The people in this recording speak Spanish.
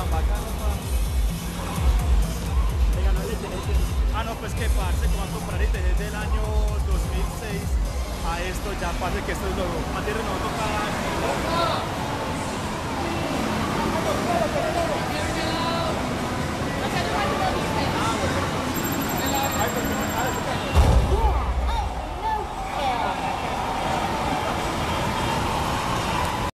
bacano, pa. Le ganó el ITG. Ah, no, pues que parce, como van a comprar ITG del año 2006 a esto ya, parce, que esto es lo más de renovado cada año.